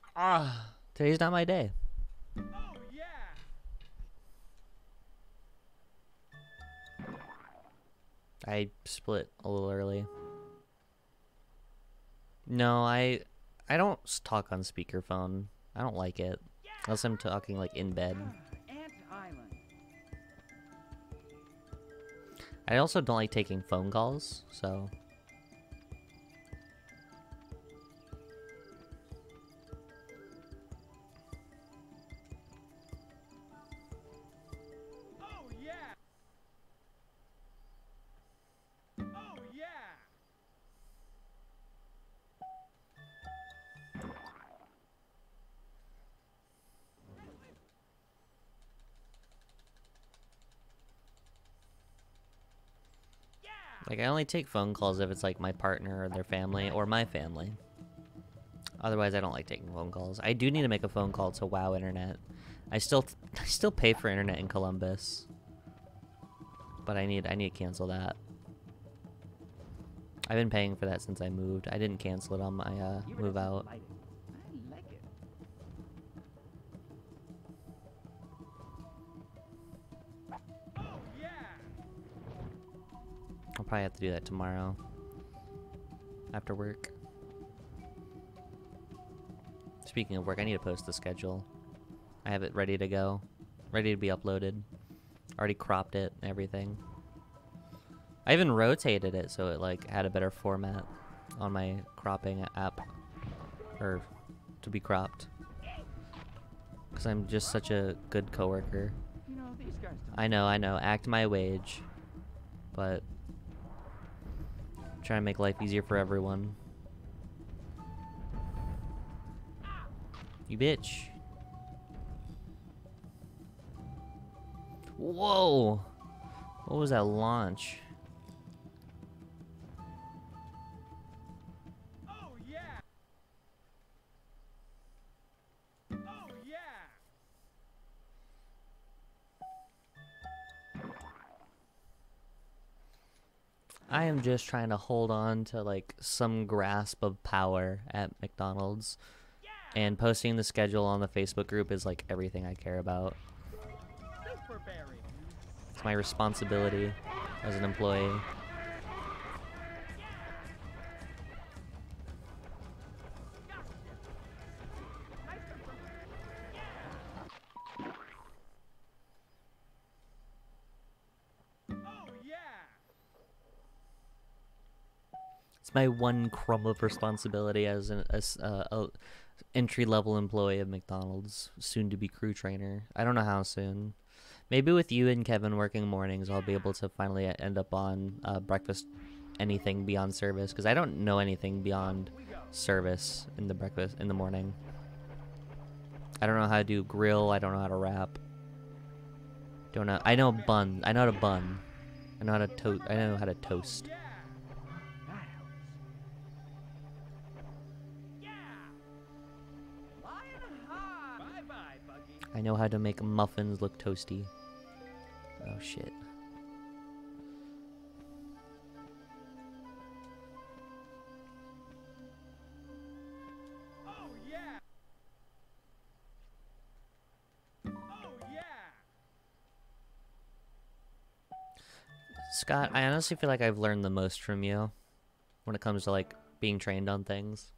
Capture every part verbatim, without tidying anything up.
Ah, today's not my day. Oh yeah. I split a little early. No, I I don't s- talk on speakerphone. I don't like it. Unless I'm talking like in bed. Ant Island. I also don't like taking phone calls, so Oh yeah. Oh yeah. Yeah. like I only take phone calls if it's like my partner or their family or my family. Otherwise, I don't like taking phone calls. I do need to make a phone call to WoW Internet. I still I still pay for internet in Columbus, but I need I need to cancel that. I've been paying for that since I moved. I didn't cancel it on my uh, Give it a move second out. lighting. I like it. Oh yeah. I'll probably have to do that tomorrow after work. Speaking of work, I need to post the schedule. I have it ready to go, ready to be uploaded. Already cropped it and everything. I even rotated it so it like had a better format on my cropping app, or to be cropped. Because I'm just such a good coworker. You know, these guys don't. I know, I know, act my wage, but trying to make life easier for everyone. You bitch. Whoa! What was that launch? Oh yeah. Oh yeah. I am just trying to hold on to like some grasp of power at McDonald's, and posting the schedule on the Facebook group is like everything I care about. Super berry. It's my responsibility as an employee. Oh yeah. It's my one crumb of responsibility as an as, uh, a entry-level employee of McDonald's, soon to be crew trainer. I don't know how soon. Maybe with you and Kevin working mornings, I'll be able to finally end up on uh, breakfast, anything beyond service, because I don't know anything beyond service in the breakfast in the morning. I don't know how to do grill. I don't know how to wrap. Don't know. I know bun. I know how to bun. I know how to toast. I know how to toast. Yeah. That helps. Yeah. Flying high. Bye bye, Buggy. I know how to make muffins look toasty. Oh shit. Oh yeah. Oh yeah. Scott, I honestly feel like I've learned the most from you when it comes to like being trained on things.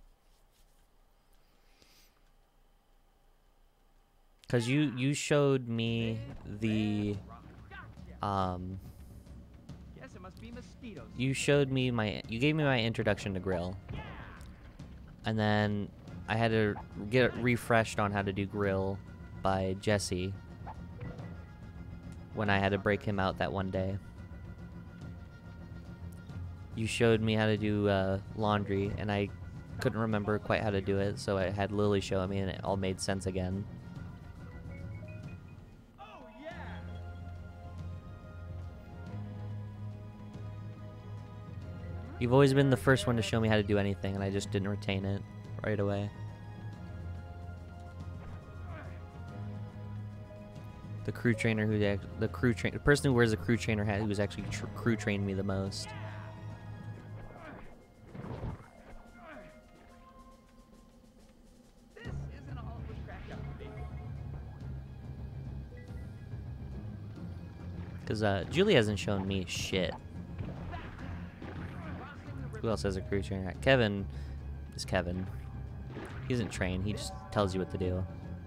Cause you you showed me the um Guess it must be mosquitoes. you showed me my you gave me my introduction to grill, and then I had to get refreshed on how to do grill by Jesse when I had to break him out that one day. You showed me how to do uh, laundry, and I couldn't remember quite how to do it, so I had Lily show me, and it all made sense again. Oh yeah. You've always been the first one to show me how to do anything, and I just didn't retain it right away. The crew trainer who act- the crew train the person who wears the crew trainer hat who's actually tr crew trained me the most. This Because uh, Julie hasn't shown me shit. Who else has a crew trainer? Kevin is Kevin. He isn't trained. He just tells you what to do.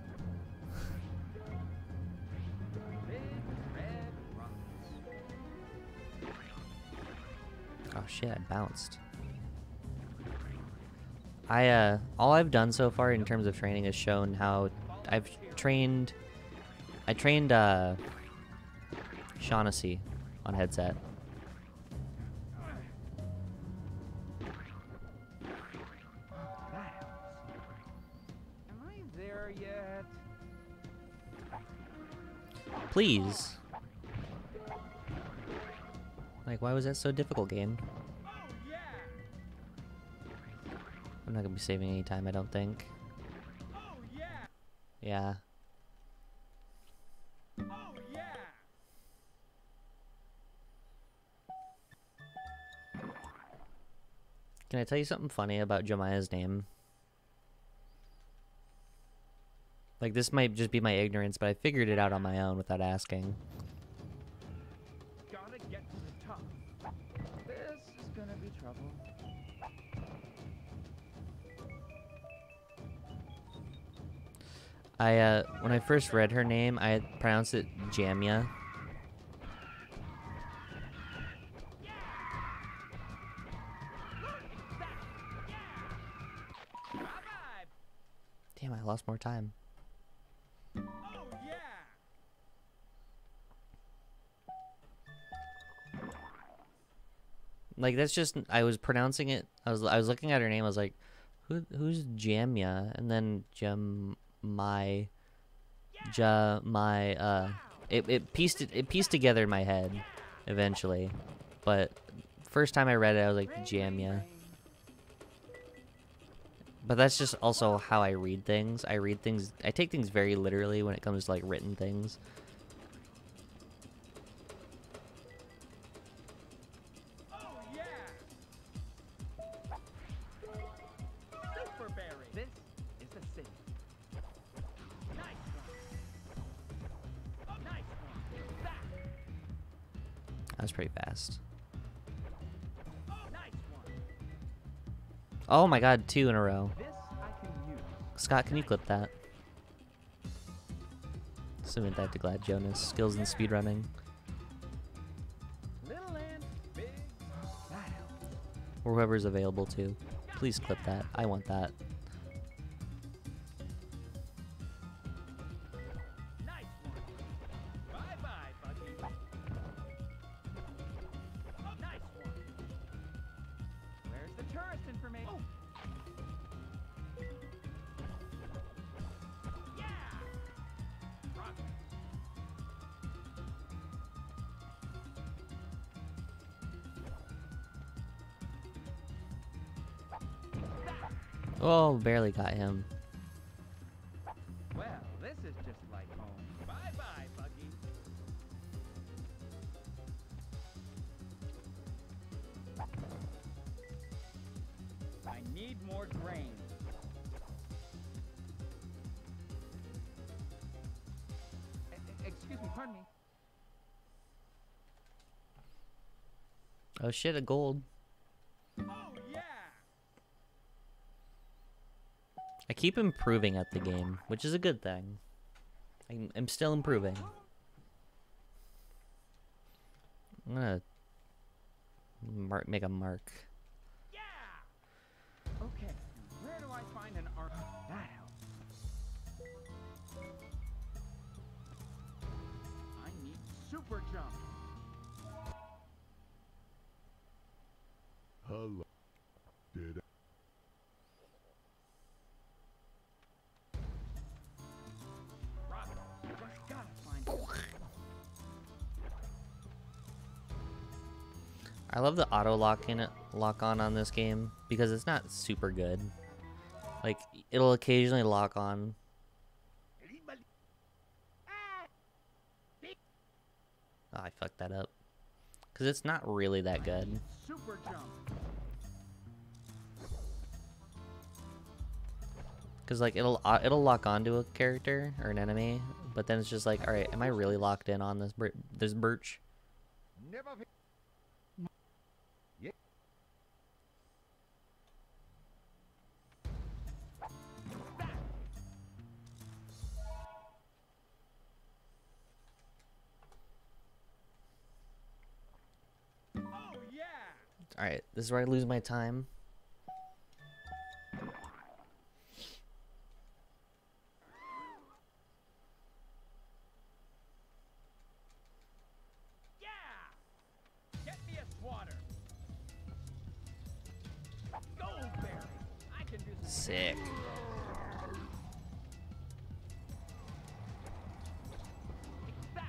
Oh shit, I bounced. I, uh, all I've done so far in terms of training is shown how I've trained, I trained, uh, Shaughnessy on headset. Am I there yet? Please. Like, why was that so difficult, game? Oh yeah! I'm not gonna be saving any time, I don't think. Oh yeah! Yeah. Oh yeah! Can I tell you something funny about Jemiah's name? Like, this might just be my ignorance, but I figured it out on my own without asking. Gotta get to the top. This is gonna be trouble. I, uh, when I first read her name, I pronounced it Jamia. Bye-bye! Damn, I lost more time. Oh yeah! Like, that's just, I was pronouncing it, I was I was looking at her name, I was like, who who's Jamia? And then Jem my Ja my uh it, it pieced it, it pieced together in my head eventually. But first time I read it, I was like Jamia. But that's just also how I read things. I read things, I take things very literally when it comes to like written things. Oh yeah! Super berry. This is the city. Nice one. Nice one. That. That was pretty fast. Nice one. Oh my god, two in a row. This I can use. Scott, can you clip that? Submit that to Glad Jonas. Skills in speedrunning. Little and big. That helps. Or whoever's available to. Please clip that. I want that. Nice one. Bye-bye, Buggy. Nice one. Where's the tourist information? Oh. Yeah. Progress. Oh, barely got him. Well, this is just like home. Bye-bye, Buggy. I need more grain. E- e- Excuse me, pardon me. Oh shit, a gold. Oh yeah! I keep improving at the game, which is a good thing. I'm, I'm still improving. I'm gonna mark, make a mark. Yeah! Okay, now where do I find an arm? That helps. I need super jump. Hello. Did Rocket. I gotta find I love the auto lock in it, lock on on this game because it's not super good. Like, it'll occasionally lock on. Oh, I fucked that up. Because it's not really that good. super jump. Because, like, it'll uh, it'll lock onto a character or an enemy, but then it's just like, alright, am I really locked in on this, bir this birch? Never. Fe- yeah. Oh yeah. All right, this is where I lose my time. Yeah. Get me a swatter. Goldberry. I can do some. Sick. That.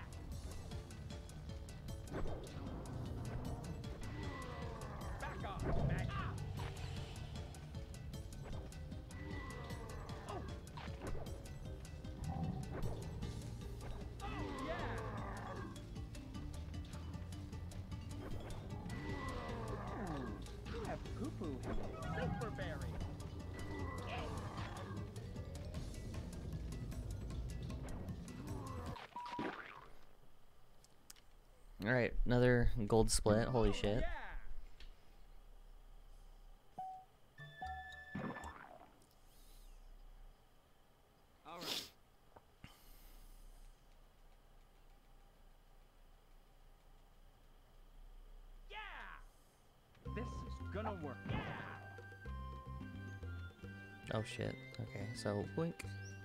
Back off, Mag. Ah. Oh. Oh yeah. You have poo-poo. Superberry. All right, another gold split. Holy shit. Yeah. All right. Yeah. This is gonna work. Yeah. Oh shit. Okay, so blink.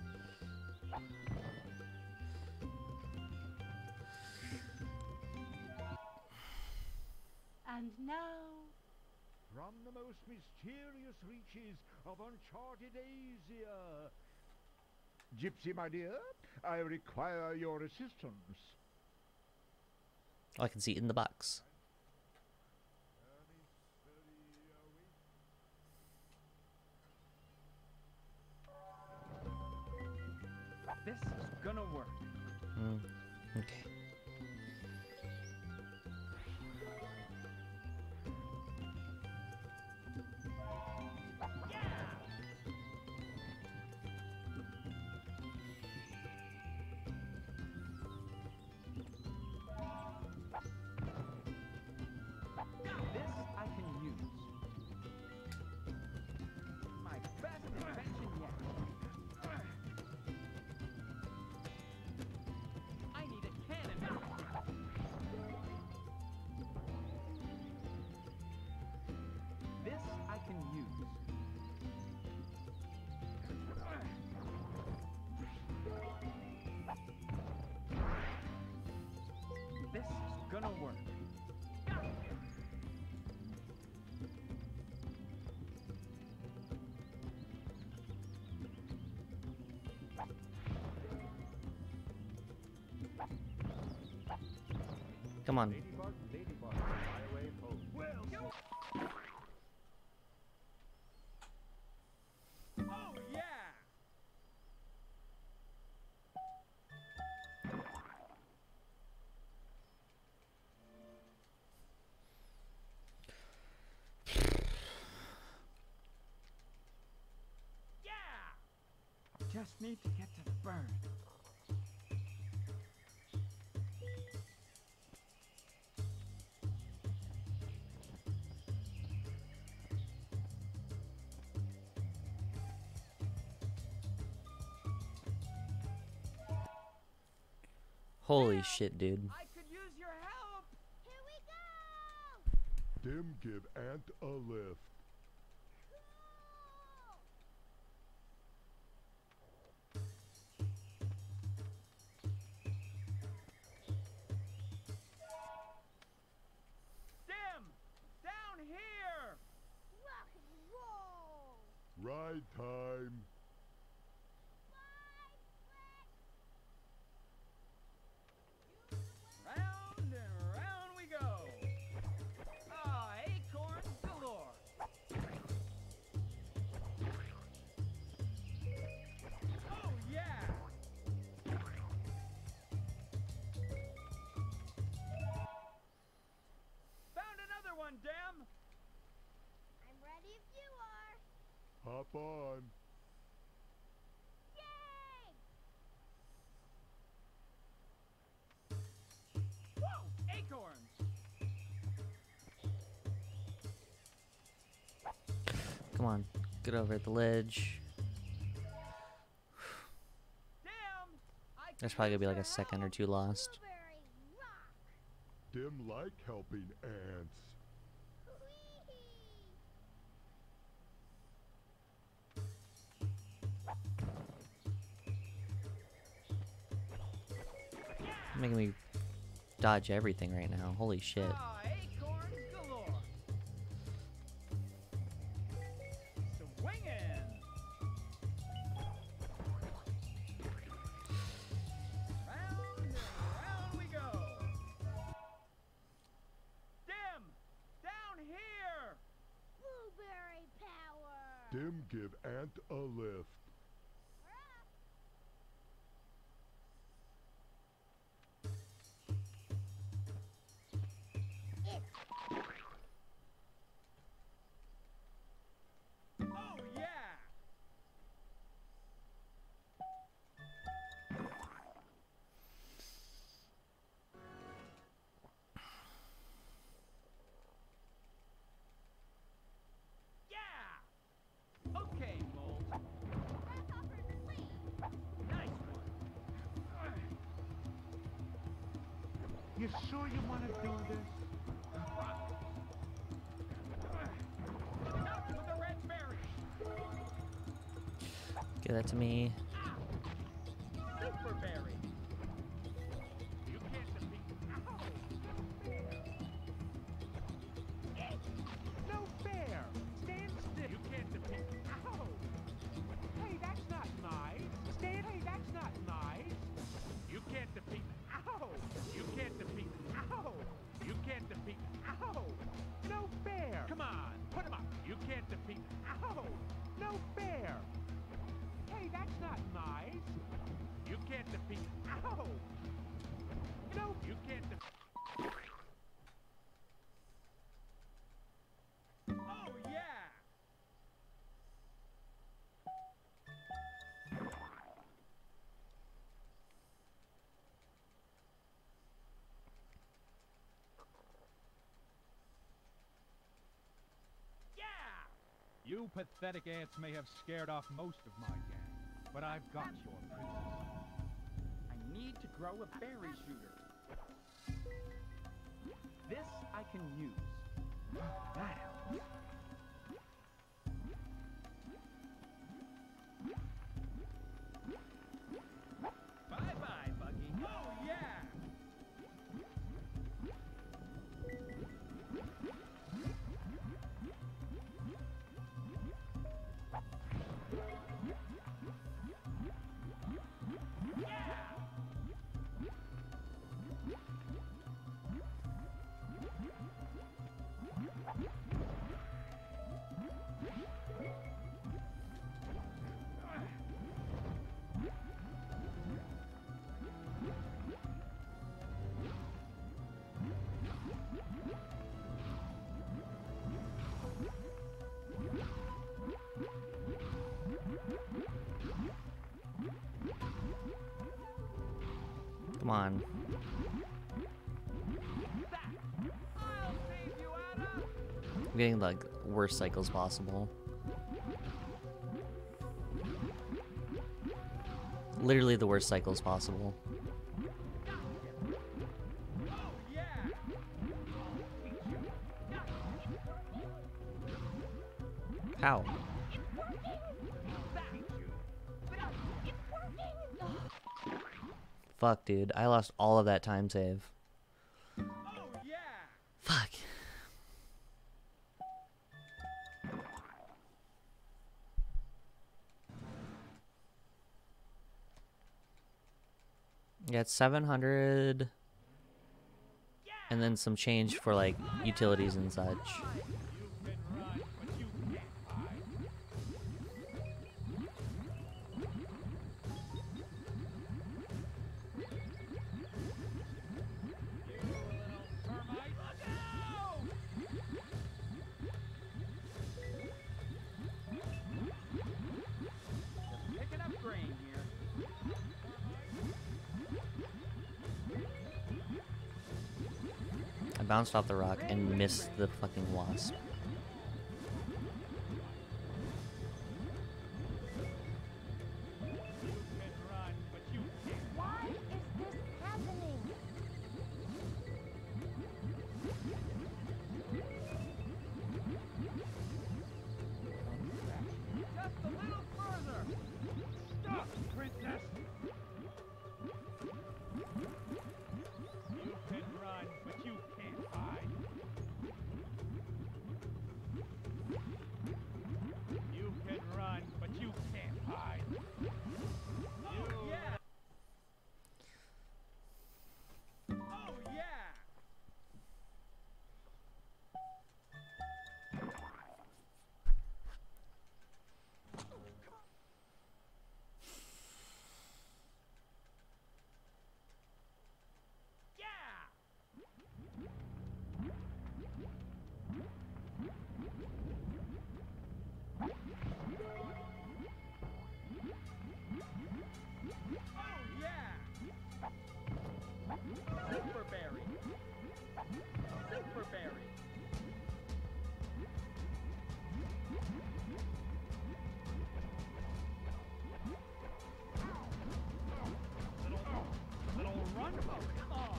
And now, From the most mysterious reaches of uncharted Asia. Gypsy, my dear, I require your assistance. Oh, I can see it in the box. This is gonna work. Mm, okay. This I can use. My best invention yet. I need a cannon. This I can use. This is gonna work. Come on. Ladybug, ladybug, fly away home. Well, Oh yeah! Yeah! Just need to get to the burn. Holy shit, dude. I could use your help! here we go! Dim give Ant a lift. Dim! Down here! Rock and roll! Ride time. Round and round we go! Ah, acorn galore! Oh yeah! Found another one, Dem! I'm ready if you are. Hop on. Yay! Whoa! Acorns! Come on, get over the ledge. Damn! I There's probably gonna be like a can't second or help. two lost. Blueberry rock. Dim like helping ants. Whee! Making me dodge everything right now. Holy shit. Ah, acorns galore. Swinging. Round and round we go. Dim, down here. Blueberry power. Dim give ant a lift. Oh yeah. Yeah. Okay, Mold. Grasshopper sleep. Nice one. You sure you want to do this? Out with the red berry. Give that to me. Super berry. You can't defeat. Ow. No fair. Stand still. You can't defeat. Ow. Hey, that's not nice. Stand. Hey, that's not nice. You can't defeat. Ow. You can't defeat. Ow. You can't defeat. Ow. No fair. Come on. Put him up. You can't defeat. Ow. No fair. Hey, that's not nice. You can't defeat. Ow. No, you can't defeat. Oh, yeah. Yeah. You pathetic ants may have scared off most of my gang, but I've got your princess. I need to grow a berry shooter. This I can use. That helps. Bye-bye, Buggy. Oh, yeah! Come on. I'll save you, Anna! I'm getting like worst cycles possible. Literally the worst cycles possible. Oh, yeah! How? Fuck, dude. I lost all of that time save. Oh, yeah! Fuck. Yeah, it's seven hundred. And then some change for like utilities and such. You can run, but you can't hide. You little termite. Look out! Just picking up grain here. I bounced off the rock and missed the fucking wasp.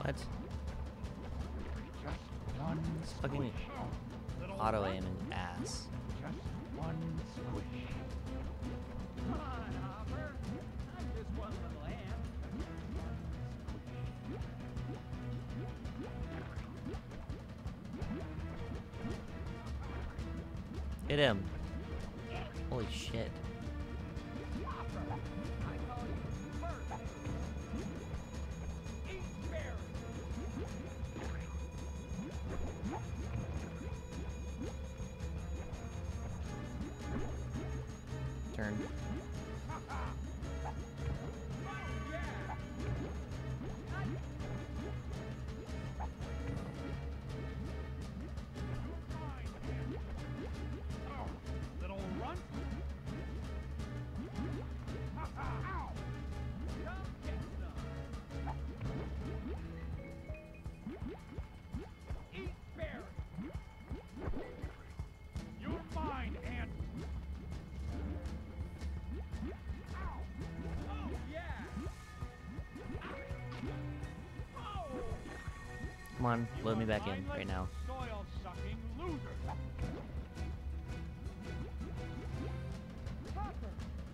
What? Just one It's fucking auto aim and ass. Just one squish. Come on, Hopper. I'm just one little ant. Hit him. Holy shit. I call you first. Eat berries. Turn. Little runt. Ow! Come get some. Eat berries. You're mine, ant. Ow! Oh yeah. Oh! Come on, You load me are back in mindless, right now. Soil-sucking loser. Hopper.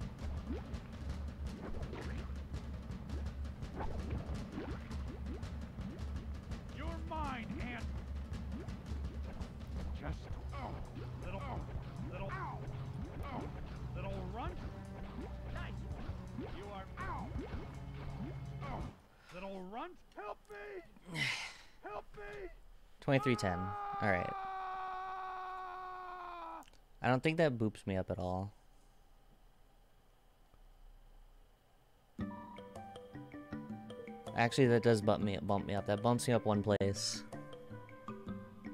You're mine, ant. Just Oh, little, little, ow, oh, little runt. Nice one. You are, ow, oh, little runt. Help me! Help me! twenty-three ten. Alright. I don't think that boops me up at all. Actually, that does bump me bump me up. That bumps me up one place.